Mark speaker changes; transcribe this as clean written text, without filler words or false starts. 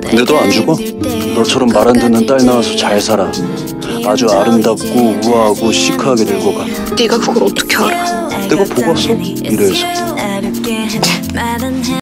Speaker 1: 근데 너 안 죽어? 너처럼 말 안 듣는 딸 낳아서 잘 살아. 아주 아름답고 우아하고 시크하게 늙어가.
Speaker 2: 네가 그걸 어떻게 알아?
Speaker 1: 내가 보고 왔어, 미래에서.